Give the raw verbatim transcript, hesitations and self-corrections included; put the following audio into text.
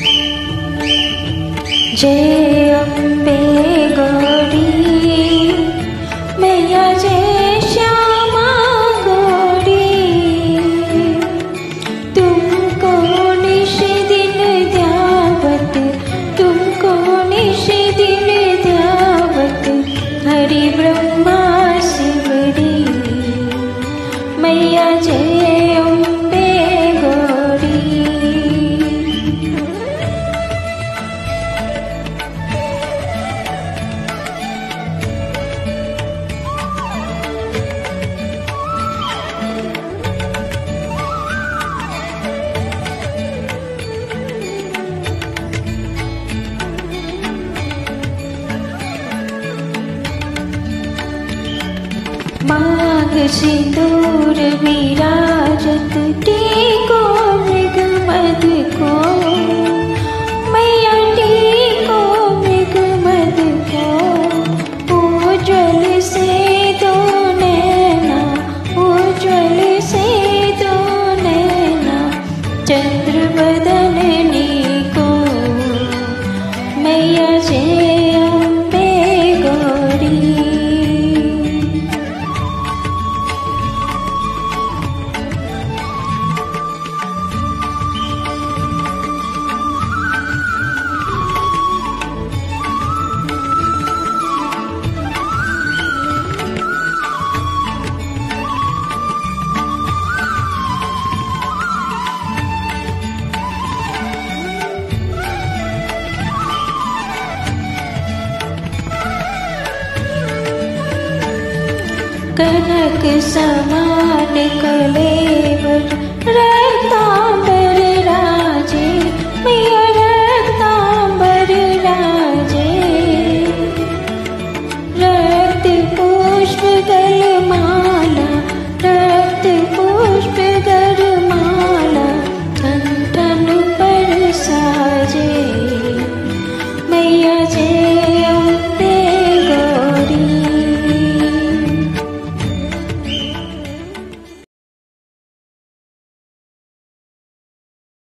जय अम्बे गौरी मैया, जय श्यामा गौरी। तुमको निश दिन ध्यावत, तुमको निश दिन ध्यावत, हरि ब्रह्मा शिवरी। मैया जय अम्बे गौरी। माघ सिंदूर विराजत, टीको मृग मद को। मैया टीको मृग मद को। उज्ज्वल से दो नैना, उज्ज्वल से दो नैना, चंद्र बदननी को। मैया जय अम्बे गौरी। कनक समान कलेवर रक्तांबर राजे। मैया रक्तांबर राजे। रक्त पुष्प गल मा